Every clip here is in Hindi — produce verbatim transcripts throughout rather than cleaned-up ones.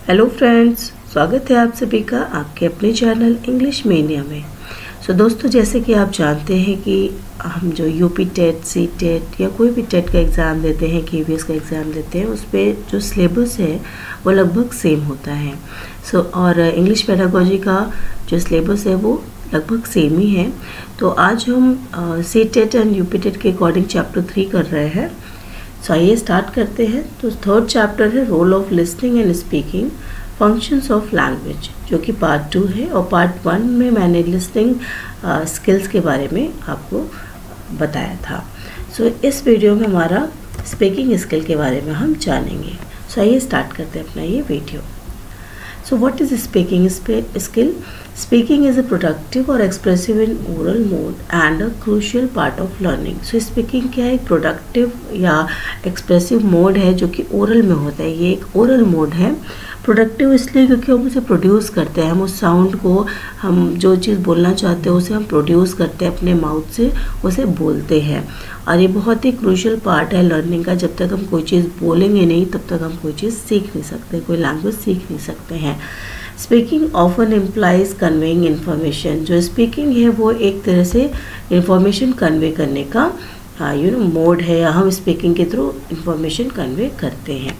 हेलो फ्रेंड्स, स्वागत है आप सभी का आपके अपने चैनल इंग्लिश मेनिया में। सो so, दोस्तों, जैसे कि आप जानते हैं कि हम जो यूपी टेट, सी टेट या कोई भी टेट का एग्ज़ाम देते हैं, केवीएस का एग्ज़ाम देते हैं, उस पर जो सिलेबस है वो लगभग सेम होता है। सो so, और इंग्लिश पेडागोजी का जो सिलेबस है वो लगभग सेम ही है। तो आज हम C TET and UP TET के अकॉर्डिंग चैप्टर थ्री कर रहे हैं। सो आइए स्टार्ट करते हैं। तो थर्ड चैप्टर है role of listening and speaking, functions of language, जो कि पार्ट टू है। और पार्ट वन में मैंने लिसनिंग स्किल्स के बारे में आपको बताया था। सो so, इस वीडियो में हमारा स्पीकिंग स्किल के बारे में हम जानेंगे। सो so, आइए स्टार्ट करते हैं अपना ये video. So what is speaking skill? Speaking is a productive or expressive in oral mode and a crucial part of learning. So speaking क्या है? एक productive या expressive mode है जो कि oral में होता है। ये एक oral mode है। प्रोडक्टिव इसलिए क्योंकि हम उसे प्रोड्यूस करते हैं, हम उस साउंड को, हम जो चीज़ बोलना चाहते हैं उसे हम प्रोड्यूस करते हैं, अपने माउथ से उसे बोलते हैं। और ये बहुत ही क्रूशियल पार्ट है लर्निंग का। जब तक हम कोई चीज़ बोलेंगे नहीं तब तक हम कोई चीज़ सीख नहीं सकते, कोई लैंग्वेज सीख नहीं सकते हैं। Speaking often implies conveying information. जो स्पीकिंग है वो एक तरह से इंफॉर्मेशन कन्वे करने का यू नो मोड है, या हम स्पीकिंग के थ्रू इंफॉर्मेशन कन्वे करते हैं।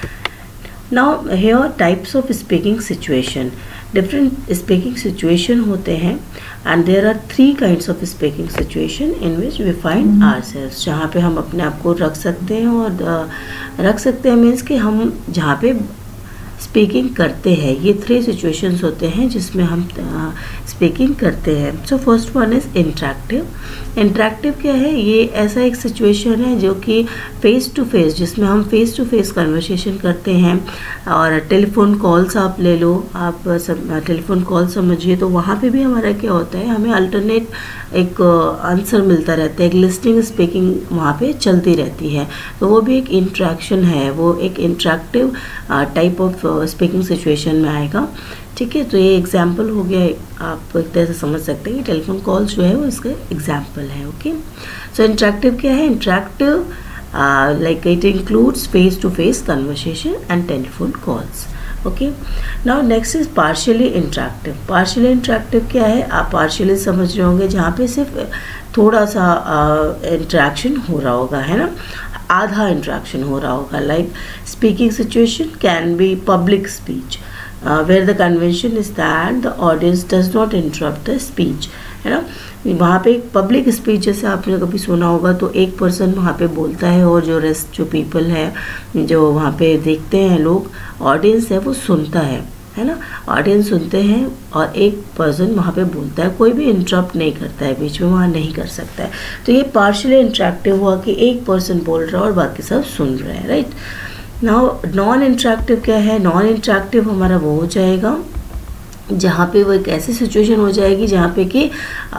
Now here types of speaking situation. Different speaking situation होते हैं and there are three kinds of speaking situation in which we find ourselves. जहाँ पे हम अपने आप को रख सकते हैं, और रख सकते हैं मीन्स कि हम जहाँ पे स्पीकिंग करते हैं। ये थ्री सिचुएशंस होते हैं जिसमें हम स्पीकिंग करते हैं। So first one is interactive. Interactive क्या है? ये ऐसा एक सिचुएशन है जो कि फेस टू फेस, जिसमें हम फेस टू फेस कन्वर्सेशन करते हैं। और टेलीफोन कॉल्स आप ले लो, आप टेलीफोन कॉल समझिए, तो वहाँ पे भी हमारा क्या होता है, हमें अल्टरनेट एक आंसर मिलता रहता है, एक लिस्टिंग स्पीकिंग वहाँ पे चलती रहती है। तो वो भी एक इंट्रैक्शन है, वो एक interactive type of speaking situation में आएगा। ठीक है, तो ये एग्जाम्पल हो गया, आप एक तरह से समझ सकते हैं कि टेलीफोन कॉल्स जो है वो इसका एग्जाम्पल है। ओके, सो इंटरेक्टिव क्या है? Interactive like it includes face to face conversation and telephone calls. Okay, now next is partially interactive. Partially interactive क्या है? आप पार्शियली समझ रहे होंगे, जहाँ पे सिर्फ थोड़ा सा इंटरेक्शन uh, हो रहा होगा, है ना, आधा इंटरेक्शन हो रहा होगा। Like speaking situation can be public speech where the convention is that the audience does not interrupt the speech, है ना। वहाँ पे एक पब्लिक स्पीच जैसे आपने कभी सुना होगा, तो एक पर्सन वहाँ पे बोलता है और जो रेस्ट जो पीपल है, जो वहाँ पे देखते हैं लोग, ऑडियंस है, वो सुनता है, है ना। ऑडियंस सुनते हैं और एक पर्सन वहाँ पे बोलता है, कोई भी इंटरप्ट नहीं करता है, बीच में वहाँ नहीं कर सकता है। तो ये पार्शियली इंटरेक्टिव हुआ कि एक पर्सन बोल रहा है और बाकी सब सुन रहे हैं, राइट। नाउ नॉन इंटरेक्टिव क्या है? नॉन इंटरेक्टिव हमारा वो हो जाएगा जहाँ पे वो एक ऐसी सिचुएशन हो जाएगी जहाँ पे कि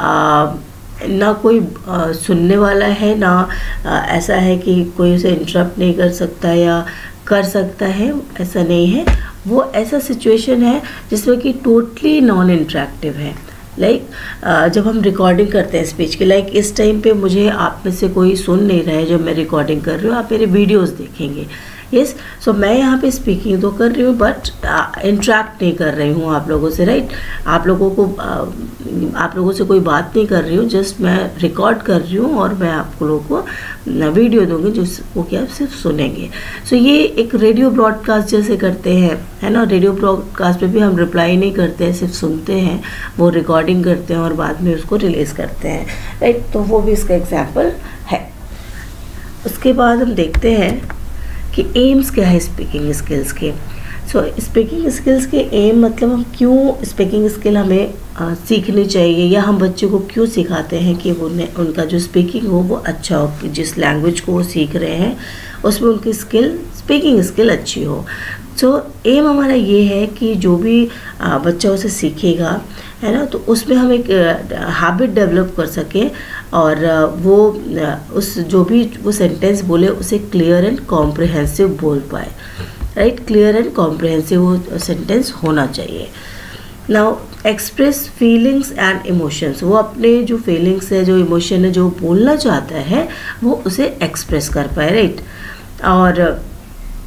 ना कोई आ, सुनने वाला है, ना आ, ऐसा है कि कोई उसे इंटरप्ट नहीं कर सकता या कर सकता है, ऐसा नहीं है। वो ऐसा सिचुएशन है जिसमें कि टोटली नॉन इंटरेक्टिव है। लाइक like, जब हम रिकॉर्डिंग करते हैं स्पीच की, लाइक like, इस टाइम पे मुझे आप में से कोई सुन नहीं रहा है जब मैं रिकॉर्डिंग कर रही हूँ, आप मेरे वीडियोस देखेंगे। यस, सो मैं यहाँ पे स्पीकिंग तो कर रही हूँ बट इंटरेक्ट नहीं कर रही हूँ आप लोगों से, राइट। आप लोगों को uh, आप लोगों से कोई बात नहीं कर रही हूँ, जस्ट मैं रिकॉर्ड कर रही हूँ और मैं आप लोगों को वीडियो दूँगी जिसको कि आप सिर्फ सुनेंगे। सो so, ये एक रेडियो ब्रॉडकास्ट जैसे करते हैं, है ना। रेडियो ब्रॉडकास्ट पे भी हम रिप्लाई नहीं करते हैं, सिर्फ सुनते हैं, वो रिकॉर्डिंग करते हैं और बाद में उसको रिलीज़ करते हैं, राइट। तो वो भी इसका एग्जाम्पल है। उसके बाद हम देखते हैं कि एम्स क्या है स्पीकिंग स्किल्स के। सो स्पीकिंग स्किल्स के एम मतलब हम क्यों स्पीकिंग स्किल हमें आ, सीखनी चाहिए, या हम बच्चों को क्यों सिखाते हैं कि वो उनका जो स्पीकिंग हो वो अच्छा हो, जिस लैंग्वेज को वो सीख रहे हैं उसमें उनकी स्किल, स्पीकिंग स्किल अच्छी हो। सो एम हमारा ये है कि जो भी आ, बच्चा उसे सीखेगा, है ना, तो उसमें हम एक हैबिट डेवलप कर सकें और वो उस जो भी वो सेंटेंस बोले उसे क्लियर एंड कॉम्प्रिहेंसिव बोल पाए, राइट। क्लियर एंड कॉम्प्रिहेंसिव वो सेंटेंस होना चाहिए। Now express feelings and emotions, वो अपने जो फीलिंग्स है, जो इमोशन है, जो बोलना चाहता है वो उसे एक्सप्रेस कर पाए, राइट। और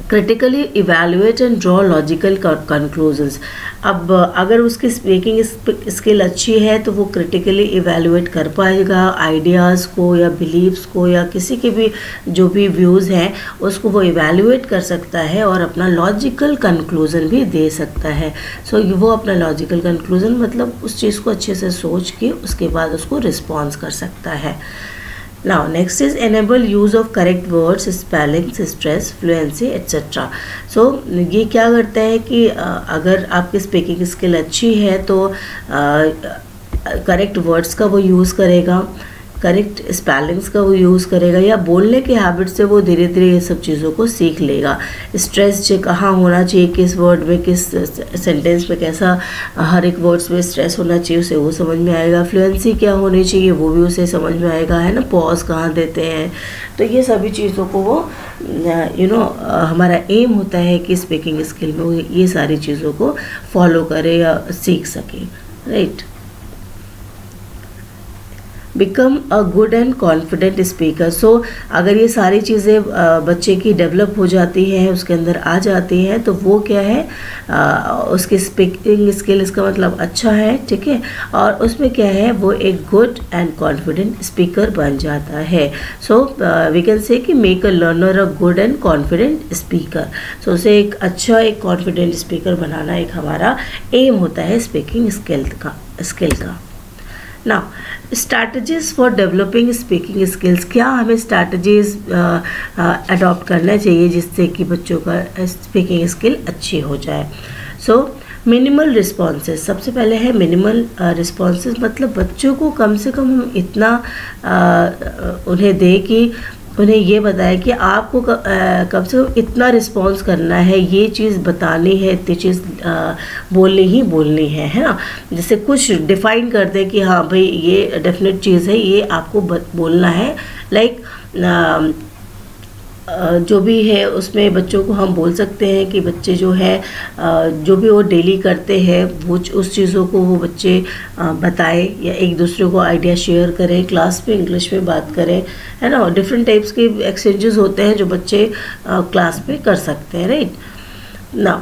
critically evaluate and draw logical conclusions. अब अगर उसकी स्पीकिंग स्किल अच्छी है तो वो क्रिटिकली इवेलुएट कर पाएगा आइडियाज़ को या बिलीव्स को या किसी के भी जो भी व्यूज़ हैं उसको वो इवेलुएट कर सकता है और अपना लॉजिकल कंक्लूज़न भी दे सकता है। सो so, वो अपना लॉजिकल कंक्लूज़न मतलब उस चीज़ को अच्छे से सोच के उसके बाद उसको रिस्पॉन्स कर सकता है। Now next is enable use of correct words, spellings, stress, fluency et cetera. So ये क्या करता है कि अगर आपकी स्पीकिंग स्किल अच्छी है तो करेक्ट वर्ड्स का वो यूज़ करेगा, करेक्ट स्पेलिंग्स का वो यूज़ करेगा या बोलने के हैबिट से वो धीरे धीरे ये सब चीज़ों को सीख लेगा। स्ट्रेस कहाँ होना चाहिए, किस वर्ड में, किस सेंटेंस में कैसा हर एक वर्ड्स में स्ट्रेस होना चाहिए उसे वो समझ में आएगा। फ्लुएंसी क्या होनी चाहिए वो भी उसे समझ में आएगा, है ना, पॉज कहाँ देते हैं। तो ये सभी चीज़ों को वो यू नो हमारा एम होता है कि स्पीकिंग स्किल में वो ये सारी चीज़ों को फॉलो करे या सीख सके, right. Become a good and confident speaker. So अगर ये सारी चीज़ें बच्चे की डेवलप हो जाती हैं, उसके अंदर आ जाती हैं, तो वो क्या है, आ, उसकी स्पीकिंग स्किल, इसका मतलब अच्छा है, ठीक है, और उसमें क्या है, वो एक गुड एंड कॉन्फिडेंट स्पीकर बन जाता है। सो वी कैन से कि make a learner a good and confident speaker. So उसे एक अच्छा, एक कॉन्फिडेंट स्पीकर बनाना एक हमारा एम होता है स्पीकिंग स्किल का स्किल का now strategies for developing speaking skills. क्या हमें स्ट्रैटेजीज अडॉप्ट करना चाहिए जिससे कि बच्चों का स्पीकिंग स्किल अच्छी हो जाए। सो मिनिमल रिस्पॉन्सेज, सबसे पहले है मिनिमल रिस्पॉन्सेज, मतलब बच्चों को कम से कम हम इतना uh, उन्हें दें कि उन्हें ये बताया कि आपको कम से कम इतना रिस्पॉन्स करना है, ये चीज़ बतानी है, इतनी चीज़ बोलनी ही बोलनी है, है ना। जैसे कुछ डिफ़ाइन कर दे कि हाँ भाई ये डेफिनेट चीज़ है, ये आपको बोलना है। लाइक जो भी है उसमें बच्चों को हम बोल सकते हैं कि बच्चे जो है जो भी वो डेली करते हैं वो उस चीज़ों को वो बच्चे बताए या एक दूसरे को आइडिया शेयर करें, क्लास में इंग्लिश में बात करें, है ना। डिफरेंट टाइप्स के एक्सचेंजेस होते हैं जो बच्चे क्लास में कर सकते हैं, राइट ना।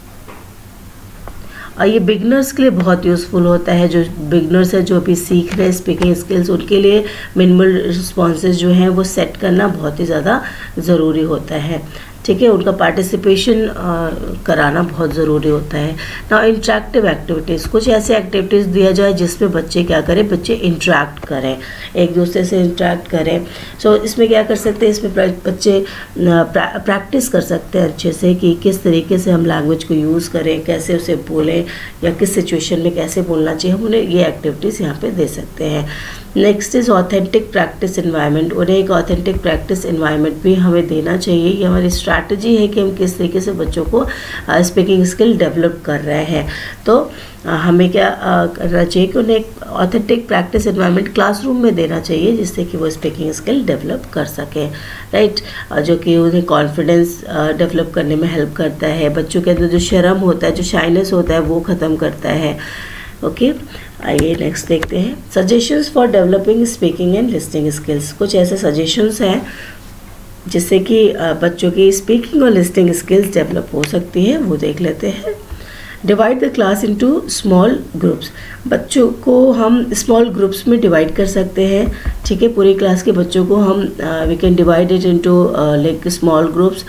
और ये बिगनर्स के लिए बहुत यूज़फुल होता है, जो बिगनर्स है, जो अभी सीख रहे हैं स्पीकिंग स्किल्स, उनके लिए मिनिमल रिस्पॉन्सेज जो हैं वो सेट करना बहुत ही ज़्यादा ज़रूरी होता है, ठीक है। उनका पार्टिसिपेशन कराना बहुत ज़रूरी होता है ना। इंटरेक्टिव एक्टिविटीज़, कुछ ऐसे एक्टिविटीज़ दिया जाए जिसमें बच्चे क्या करें, बच्चे इंटरेक्ट करें, एक दूसरे से इंटरेक्ट करें। सो so, इसमें क्या कर सकते हैं, इसमें बच्चे प्रैक्टिस कर सकते हैं अच्छे से कि किस तरीके से हम लैंग्वेज को यूज़ करें, कैसे उसे बोलें या किस सिचुएशन में कैसे बोलना चाहिए, हम उन्हें ये एक्टिविटीज़ यहाँ पे दे सकते हैं। Next is authentic practice environment. उन्हें एक ऑथेंटिक प्रैक्टिस इन्वायरमेंट भी हमें देना चाहिए। ये हमारी स्ट्रैटेजी है कि हम किस तरीके से बच्चों को स्पीकिंग स्किल डेवलप कर रहे हैं। तो हमें क्या करना चाहिए कि उन्हें एक ऑथेंटिक प्रैक्टिस इन्वायरमेंट क्लासरूम में देना चाहिए जिससे कि वो स्पीकिंग स्किल डेवलप कर सकें, राइट, जो कि उन्हें कॉन्फिडेंस डेवलप करने में हेल्प करता है। बच्चों के अंदर जो शर्म होता है, जो शाइनेस होता है, वो ख़त्म करता है। ओके, आइए नेक्स्ट देखते हैं suggestions for developing speaking and listening skills. कुछ ऐसे सजेशंस हैं जिससे कि बच्चों की स्पीकिंग और लिसनिंग स्किल्स डेवलप हो सकती हैं, वो देख लेते हैं। Divide the class into small groups. बच्चों को हम स्मॉल ग्रुप्स में डिवाइड कर सकते हैं, ठीक है। पूरी क्लास के बच्चों को हम we can divide it into like small groups,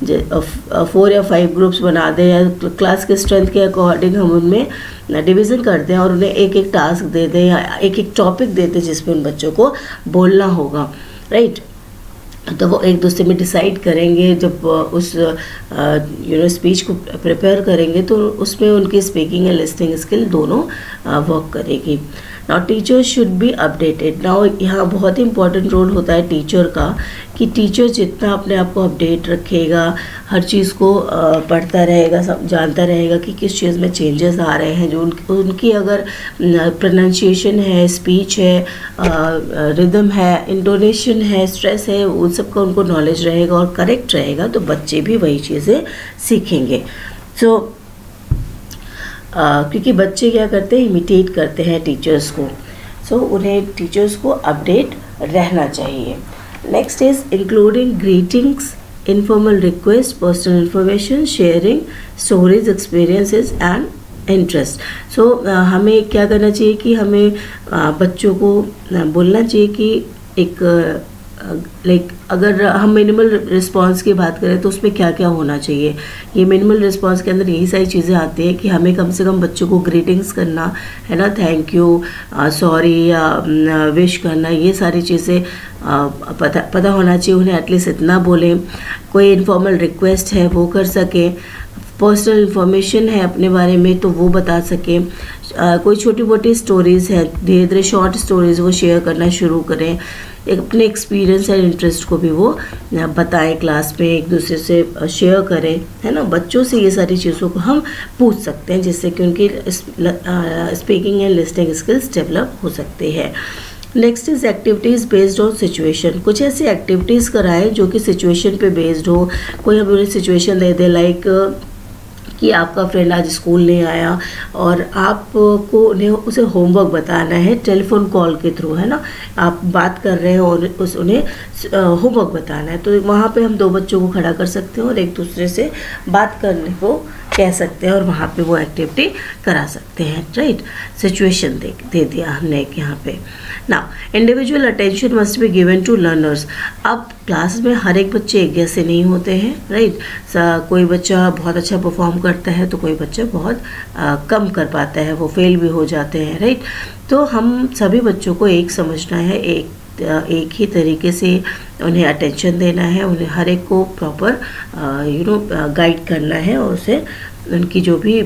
four या फाइव ग्रुप्स बना दें या क्लास के स्ट्रेंथ के अकॉर्डिंग हम उनमें डिवीज़न कर दें और उन्हें एक एक टास्क दे दें या एक एक टॉपिक दे दें जिसमें उन बच्चों को बोलना होगा, राइट। तो वो एक दूसरे में डिसाइड करेंगे, जब उस यू नो स्पीच को प्रिपेयर करेंगे तो उसमें उनकी स्पीकिंग एंड लिसनिंग स्किल दोनों वर्क करेगी। Now teacher should be updated. Now यहाँ बहुत ही इंपॉर्टेंट रोल होता है टीचर का कि टीचर जितना अपने आप को अपडेट रखेगा, हर चीज़ को पढ़ता रहेगा, सब जानता रहेगा कि किस चीज़ में चेंजेस आ रहे हैं, जो उन, उनकी अगर प्रोनाउंसिएशन है, स्पीच है, रिदम है, इंटोनेशन है, स्ट्रेस है, उन सब का उनको नॉलेज रहेगा और करेक्ट रहेगा, तो बच्चे भी वही चीज़ें सीखेंगे। सो so, Uh, क्योंकि बच्चे क्या करते हैं, इमिटेट करते हैं टीचर्स को। सो so, उन्हें टीचर्स को अपडेट रहना चाहिए। Next is including greetings informal request, personal information, sharing stories, experiences and interest. so uh, हमें क्या करना चाहिए कि हमें uh, बच्चों को uh, बोलना चाहिए कि एक लाइक uh, अगर हम मिनिमल रिस्पांस की बात करें तो उसमें क्या क्या होना चाहिए. ये मिनिमल रिस्पांस के अंदर यही सारी चीज़ें आती हैं कि हमें कम से कम बच्चों को ग्रीटिंग्स करना है ना, थैंक यू, सॉरी या विश करना, ये सारी चीज़ें uh, पता पता होना चाहिए उन्हें. एटलीस्ट इतना बोलें. कोई इनफॉर्मल रिक्वेस्ट है वो कर सकें. पर्सनल इन्फॉर्मेशन है अपने बारे में तो वो बता सकें. uh, कोई छोटी मोटी स्टोरीज़ है, धीरे धीरे शॉर्ट स्टोरीज़ वो शेयर करना शुरू करें. एक अपने एक्सपीरियंस एंड इंटरेस्ट को भी वो बताएं, क्लास में एक दूसरे से शेयर करें, है ना. बच्चों से ये सारी चीज़ों को हम पूछ सकते हैं जिससे कि उनकी speaking and listening skills develop हो सकते हैं. Next is activities based on situation. कुछ ऐसी एक्टिविटीज़ कराएं जो कि सिचुएशन पे बेस्ड हो. कोई हमें सिचुएशन दे दे लाइक कि आपका फ्रेंड आज स्कूल नहीं आया और आपको उन्हें उसे होमवर्क बताना है टेलीफोन कॉल के थ्रू, है ना. आप बात कर रहे हैं और उस उन्हें होमवर्क बताना है, तो वहाँ पे हम दो बच्चों को खड़ा कर सकते हैं और एक दूसरे से बात करने को कह सकते हैं और वहाँ पे वो एक्टिविटी करा सकते हैं. राइट, सिचुएशन दे दे दिया हमने एक यहाँ पे. Now individual attention must be given to learners. अब क्लास में हर एक बच्चे एक जैसे नहीं होते हैं. राइट, कोई बच्चा बहुत अच्छा परफॉर्म करता है तो कोई बच्चा बहुत आ, कम कर पाता है, वो फेल भी हो जाते हैं. राइट, तो हम सभी बच्चों को एक समझना है, एक एक ही तरीके से उन्हें अटेंशन देना है, उन्हें हर एक को प्रॉपर यू नो गाइड करना है और उसे उनकी जो भी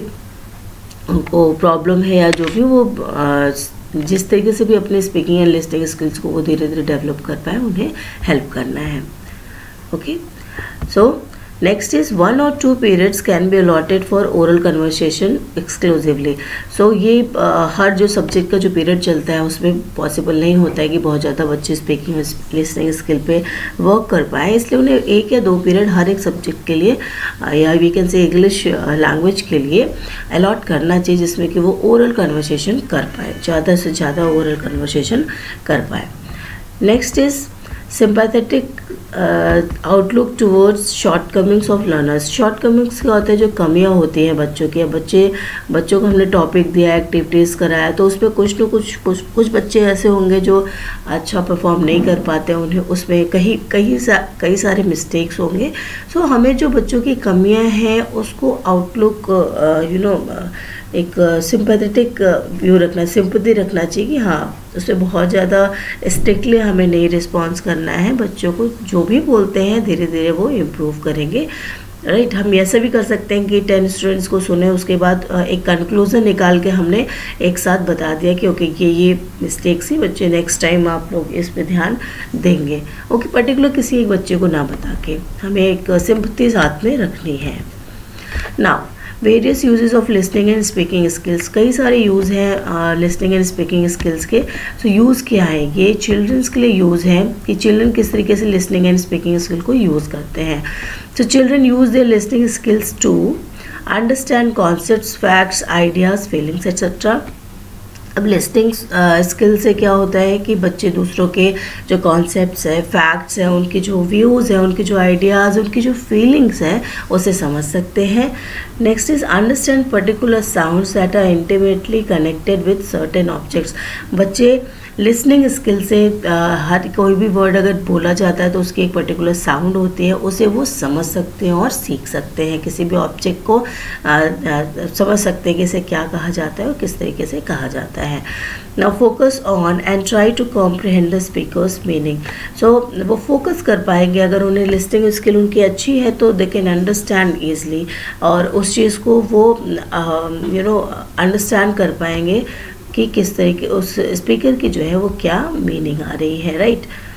उनको प्रॉब्लम है या जो भी वो आ, जिस तरीके से भी अपने स्पीकिंग एंड लिसनिंग स्किल्स को वो धीरे धीरे डेवलप कर पाए उन्हें हेल्प करना है. Okay, so next is one और two periods can be allotted for oral conversation exclusively. So ये uh, हर जो सब्जेक्ट का जो पीरियड चलता है उसमें पॉसिबल नहीं होता है कि बहुत ज़्यादा बच्चे स्पीकिंग लिसनिंग स्किल पे वर्क कर पाए, इसलिए उन्हें एक या दो पीरियड हर एक सब्जेक्ट के लिए uh, या we can say English language के लिए अलॉट करना चाहिए जिसमें कि वो ओरल कन्वर्सेशन कर पाए, ज़्यादा से ज़्यादा ओरल कन्वर्सेशन कर पाए. Next is sympathetic outlook towards shortcomings of learners. Shortcomings क्या होता है, जो कमियां होती हैं बच्चों की. बच्चे बच्चों को हमने टॉपिक दिया, एक्टिविटीज़ कराया, तो उसमें कुछ न कुछ कुछ कुछ बच्चे ऐसे होंगे जो अच्छा परफॉर्म नहीं कर पाते, उन्हें उसमें कहीं कहीं सा कई सारे मिस्टेक्स होंगे. सो so, हमें जो बच्चों की कमियां हैं उसको आउटलुक यू नो एक सिंपैथेटिक व्यू रखना, सिंपैथी रखना चाहिए कि हाँ उससे बहुत ज़्यादा स्ट्रिक्टली हमें नहीं रिस्पॉन्स करना है. बच्चों को जो भी बोलते हैं धीरे धीरे वो इम्प्रूव करेंगे. राइट right, हम ऐसा भी कर सकते हैं कि टेन स्टूडेंट्स को सुने, उसके बाद एक कंक्लूजन निकाल के हमने एक साथ बता दिया कि ओके ये ये मिस्टेक्स ही बच्चे नेक्स्ट टाइम आप लोग इस पे ध्यान देंगे. ओके, पर्टिकुलर किसी एक बच्चे को ना बता के हमें एक सिंपैथी साथ में रखनी है. Now various uses of listening and speaking skills. कई सारे यूज़ हैं लिसनिंग एंड स्पीकिंग स्किल्स के. सो so, यूज़ क्या है, ये चिल्ड्रंस के लिए यूज़ है कि चिल्ड्रन किस तरीके से लिसनिंग एंड स्पीकिंग स्किल को यूज़ करते हैं. So children use their listening skills to understand concepts, facts, ideas, feelings etcetera. अब लिसनिंग स्किल से क्या होता है कि बच्चे दूसरों के जो कॉन्सेप्ट्स हैं, फैक्ट्स हैं, उनके जो व्यूज़ हैं, उनके जो आइडियाज़, उनकी जो फीलिंग्स हैं उसे समझ सकते हैं. Next is understand particular sounds that are intimately connected with certain objects. बच्चे लिसनिंग स्किल से हर कोई भी वर्ड अगर बोला जाता है तो उसकी एक पर्टिकुलर साउंड होती है, उसे वो समझ सकते हैं और सीख सकते हैं. किसी भी ऑब्जेक्ट को आ, आ, समझ सकते हैं कि इसे क्या कहा जाता है और किस तरीके से कहा जाता है. Now focus on and try to comprehend the speaker's meaning. So वो फोकस कर पाएंगे, अगर उन्हें लिसनिंग स्किल उनकी अच्छी है तो दे कैन अंडरस्टैंड ईजली और उस चीज़ को वो यू नो अंडरस्टैंड कर पाएंगे कि किस तरीके उस स्पीकर की जो है वो क्या मीनिंग आ रही है. Right,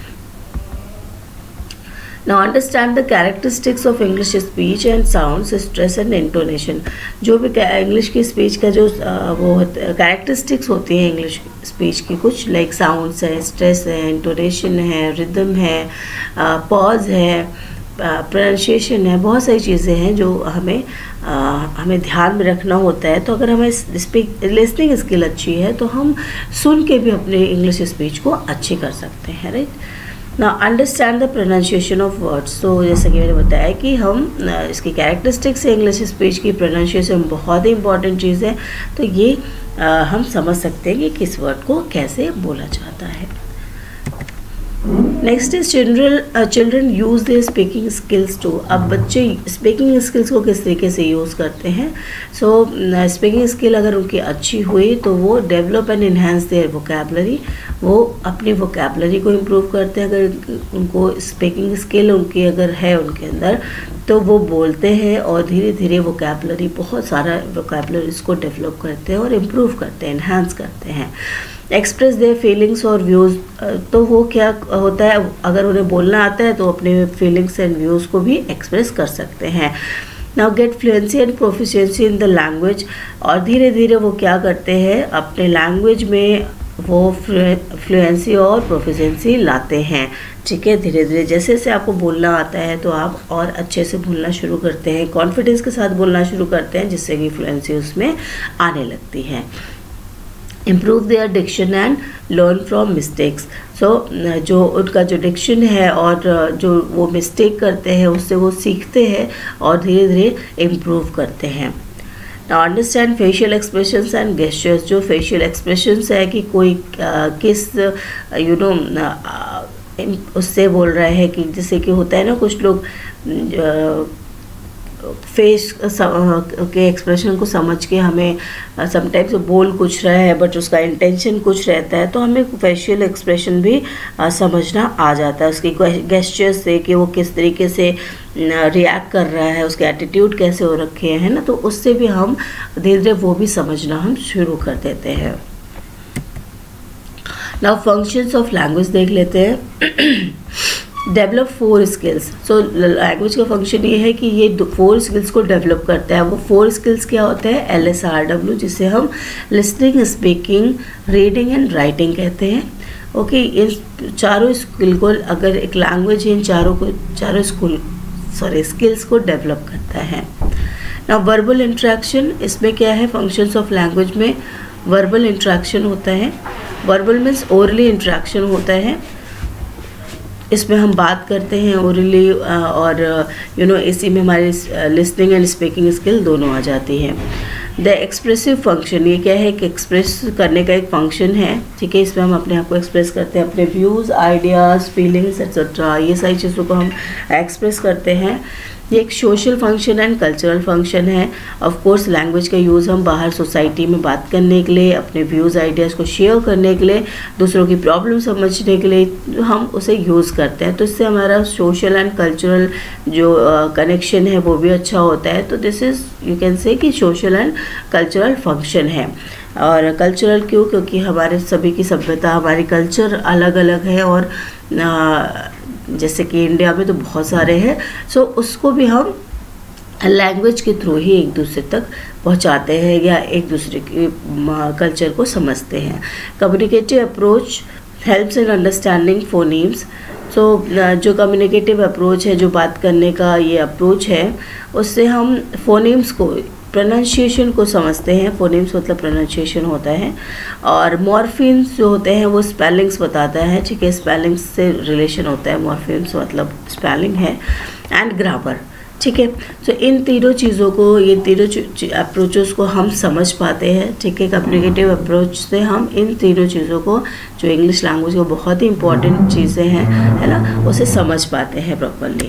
now understand the characteristics of English speech and sounds, stress and intonation. जो भी इंग्लिश की स्पीच का जो वो कैरेक्टरिस्टिक्स होती हैं इंग्लिश स्पीच की, कुछ लाइक साउंड्स है, स्ट्रेस है, इंटोनेशन है, रिदम है, पॉज है, प्रोनाउंसिएशन है, बहुत सारी चीज़ें हैं जो हमें आ, हमें ध्यान में रखना होता है. तो अगर हमें स्पीक लिसनिंग स्किल अच्छी है तो हम सुन के भी अपने इंग्लिश स्पीच को अच्छी कर सकते हैं. राइट, ना understand the pronunciation of words. तो जैसा कि मैंने बताया कि हम इसकी कैरेक्टरिस्टिक्स से इंग्लिश स्पीच की प्रोनाउंसिएशन बहुत ही इंपॉर्टेंट चीज़ है। तो ये आ, हम समझ सकते हैं कि किस वर्ड को कैसे बोला जाता है। Next is children children use their speaking skills to. अब बच्चे स्पीकिंग स्किल्स को किस तरीके से यूज़ करते हैं। सो स्पीकिंग स्किल अगर उनकी अच्छी हुई तो वो develop and enhance their vocabulary, वो अपनी वोकैबलरी को इम्प्रूव करते हैं। अगर उनको स्पीकिंग स्किल उनकी अगर है उनके अंदर तो वो बोलते हैं और धीरे धीरे वोकैबलरी बहुत सारा वोकैबलरीज को डेवलप करते हैं और इम्प्रूव करते हैं, इन्हांस करते हैं। एक्सप्रेस देयर फीलिंग्स और व्यूज़, तो वो क्या होता है, अगर उन्हें बोलना आता है तो अपने फीलिंग्स एंड व्यूज़ को भी एक्सप्रेस कर सकते हैं। Now get fluency and proficiency in the language, और धीरे धीरे वो क्या करते हैं अपने लैंग्वेज में वो फ्लुएंसी और प्रोफिशिएंसी लाते हैं। ठीक है, धीरे धीरे जैसे जैसे आपको बोलना आता है तो आप और अच्छे से बोलना शुरू करते हैं, कॉन्फिडेंस के साथ बोलना शुरू करते हैं, जिससे कि फ्लुएंसी उसमें आने लगती है। Improve their diction and learn from mistakes. So जो उनका जो डिक्शन है और जो वो मिस्टेक करते हैं उससे वो सीखते हैं और धीरे धीरे इम्प्रूव करते हैं। Now understand facial expressions and gestures. जो फेशियल एक्सप्रेशंस है कि कोई uh, किस यू नो उससे बोल रहा है, कि जैसे कि होता है ना कुछ लोग uh, फेस के एक्सप्रेशन को समझ के हमें समटाइम्स बोल कुछ रहा है बट उसका इंटेंशन कुछ रहता है, तो हमें फेशियल एक्सप्रेशन भी समझना आ जाता है उसकी गेस्चर्स से कि वो किस तरीके से रिएक्ट कर रहा है, उसके एटीट्यूड कैसे हो रखे हैं ना, तो उससे भी हम धीरे धीरे वो भी समझना हम शुरू कर देते हैं। नाउ फंक्शंस ऑफ लैंग्वेज देख लेते हैं। Develop four skills. So language का फंक्शन ये है कि ये फोर स्किल्स को डेवलप करता है। वो फोर स्किल्स क्या होता है, एल एस आर डब्ल्यू, जिसे हम listening, speaking, reading and writing कहते हैं। ओके, इन चारों स्किल को अगर एक लैंग्वेज इन चारों को चारों स्कूल सॉरी स्किल्स को डेवलप करता है। ना वर्बल इंट्रैक्शन, इसमें क्या है फंक्शंस ऑफ लैंग्वेज में वर्बल इंट्रैक्शन होता है। वर्बल मीन्स ओरली इंट्रैक्शन होता है, इसमें हम बात करते हैं ओरली और यू नो इसी में हमारी लिसनिंग एंड स्पीकिंग स्किल दोनों आ जाती हैं। द एक्सप्रेसिव फंक्शन, ये क्या है कि एक्सप्रेस करने का एक फंक्शन है। ठीक है, इसमें हम अपने आप को एक्सप्रेस करते हैं, अपने व्यूज़, आइडियाज़, फीलिंग्स एक्सेट्रा, ये सारी चीज़ों को हम एक्सप्रेस करते हैं। ये एक social function and cultural function है। ऑफ कोर्स लैंग्वेज का यूज़ हम बाहर सोसाइटी में बात करने के लिए, अपने व्यूज़ आइडियाज़ को शेयर करने के लिए, दूसरों की प्रॉब्लम समझने के लिए हम उसे यूज़ करते हैं, तो इससे हमारा सोशल एंड कल्चरल जो कनेक्शन uh, है वो भी अच्छा होता है। तो this is you can say कि सोशल एंड कल्चरल फंक्शन है। और कल्चरल क्यों, क्योंकि हमारे सभी की सभ्यता, हमारी कल्चर अलग अलग है और uh, जैसे कि इंडिया में तो बहुत सारे हैं, सो उसको भी हम लैंग्वेज के थ्रू ही एक दूसरे तक पहुंचाते हैं या एक दूसरे के कल्चर को समझते हैं। Communicative approach helps in understanding phonemes. So जो कम्युनिकेटिव अप्रोच है, जो बात करने का ये अप्रोच है, उससे हम फोनीम्स को, प्रोनाउंसिएशन को समझते हैं। फोनीम्स मतलब प्रोनाउंसिएशन होता है, और मॉर्फिम्स जो होते हैं वो स्पेलिंग्स बताता है। ठीक है, स्पेलिंग्स से रिलेशन होता है, मॉर्फिम्स मतलब स्पेलिंग है, एंड ग्रामर। ठीक है, तो इन तीनों चीज़ों को, ये तीनों अप्रोचेस को हम समझ पाते हैं। ठीक है, कम्युनिकेटिव अप्रोच से हम इन तीनों चीज़ों को, जो इंग्लिश लैंग्वेज को बहुत ही इंपॉर्टेंट चीज़ें हैं, है ना, उसे समझ पाते हैं properly.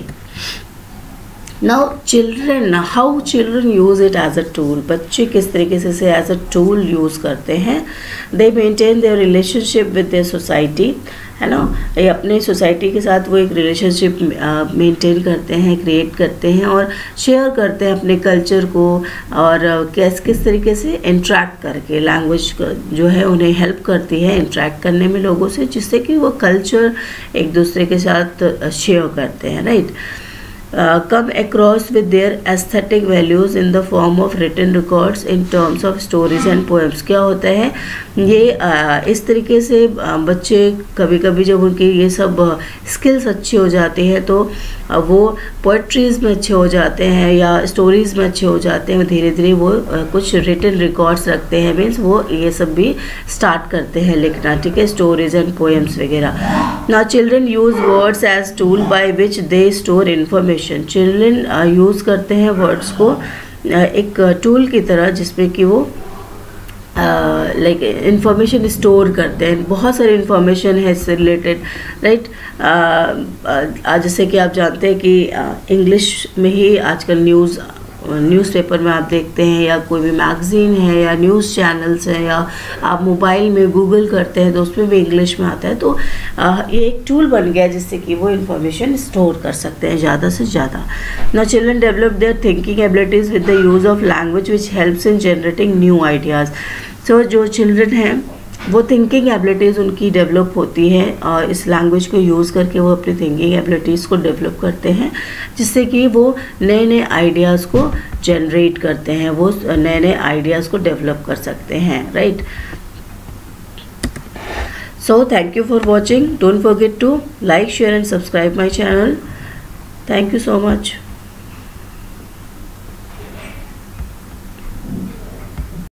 Now children, how children use it as a tool. बच्चे किस तरीके से इसे एज अ टूल यूज़ करते हैं। They maintain their relationship with their society, है ना, ये अपने सोसाइटी के साथ वो एक रिलेशनशिप मेंटेन करते हैं, क्रिएट करते हैं और शेयर करते हैं अपने कल्चर को, और कैस किस तरीके से इंटरेक्ट करके लैंग्वेज जो है उन्हें हेल्प करती है इंटरेक्ट करने में लोगों से, जिससे कि वो कल्चर एक दूसरे के साथ शेयर करते हैं। Right, Uh, come across with their aesthetic values in the form of written records in terms of stories and poems। क्या होता है ये uh, इस तरीके से uh, बच्चे कभी कभी जब उनकी ये सब स्किल्स uh, अच्छी हो जाती हैं तो uh, वो पोइट्रीज़ में अच्छे हो जाते हैं या स्टोरीज़ में अच्छे हो जाते हैं, धीरे धीरे वो uh, कुछ रिटन रिकॉर्ड्स रखते हैं, मीन्स वो ये सब भी स्टार्ट करते हैं लिखना, ठीक है, स्टोरीज एंड पोएम्स वगैरह। Now children use words as tool by which they store information. Children use करते हैं वर्ड्स को uh, एक टूल की तरह जिसमें कि वो लाइक इंफॉर्मेशन स्टोर करते हैं। बहुत सारी इंफॉर्मेशन है इससे रिलेटेड, राइट। जैसे कि आप जानते हैं कि इंग्लिश uh, में ही आजकल न्यूज़ न्यूज़पेपर में आप देखते हैं या कोई भी मैगज़ीन है या न्यूज़ चैनल्स हैं या आप मोबाइल में गूगल करते हैं तो उसमें भी इंग्लिश में आता है। तो आ, ये एक टूल बन गया जिससे कि वो इन्फॉर्मेशन स्टोर कर सकते हैं ज़्यादा से ज़्यादा। Now children develop their thinking abilities with the use of language which helps in generating new ideas. So जो चिल्ड्रन हैं वो थिंकिंग एबिलिटीज़ उनकी डेवलप होती है और इस लैंग्वेज को यूज़ करके वो अपनी थिंकिंग एबिलिटीज़ को डेवलप करते हैं जिससे कि वो नए नए आइडियाज़ को जनरेट करते हैं, वो नए नए आइडियाज़ को डेवलप कर सकते हैं, right. So thank you for watching. Don't forget to like share and subscribe my channel. Thank you so much.